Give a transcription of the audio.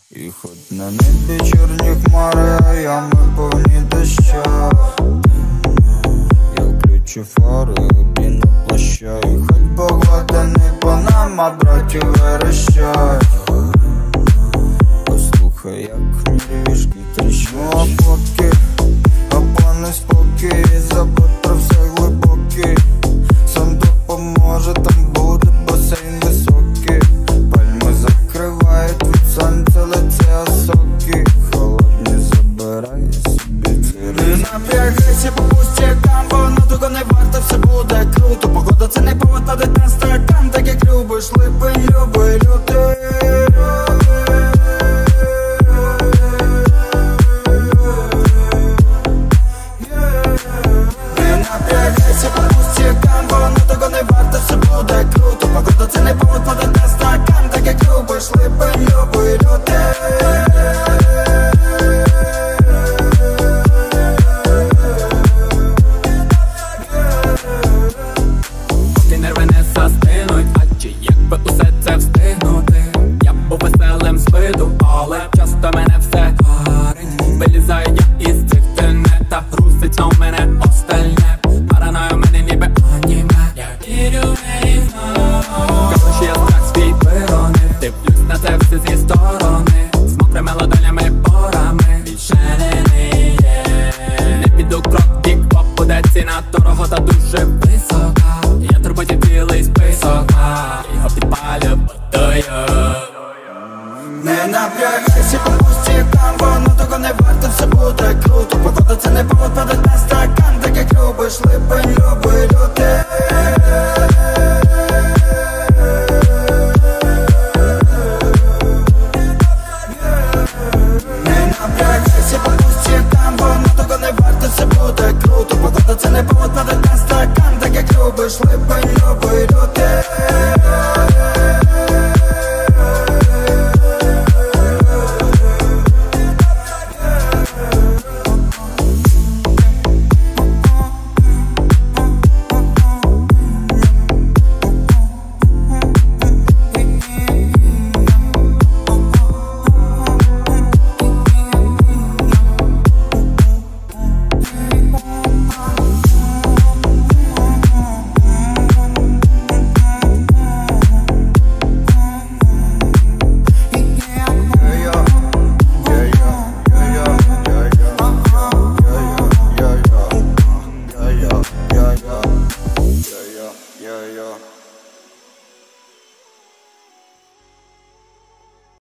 І хоч на небі чорні хмари, а ями повні доща. Я включу фари, обійну плаща. І хоч погода не по нам, а братів верещать. Послухай, як мріжки тріщать. А пане спокій, забудь про все глибокий. Сам допоможе, там буде басейн високий. Пальми закривають від сонця лице осоки. Холодні забирай собі ці. Не напрягайся по пустякам, воно того не варто, все буде круто. Погода це не повод падать на стакан, так як любиш, липень, любий лютий. Не напрягайся по пустякам, воно того не варто, все буде круто. Погода це не повод падать на стакан, так як любиш, липень, любий лютий. Поки нерви не застинуть, а чи як би усе це встигнути? Я був веселим з виду, але часто мене все парить. Вилізаю я із цих тенет, та грузить на мене остальне. Параною мене ніби аніме. Я вірю в різно. Кажу, що я страх свій виронив. Дивлюсь на це все зі сторони. З мокрими ладонями порами. Більше не є. Не піду крок, бік, буде ціна дорого та дуже висока. Я турботі цілий список, його підпалю водою. Не напрягайся по пустякам, воно того не варто, все буде круто. Погода це не повод падать на стакан, так як любиш, липень, любий лютий.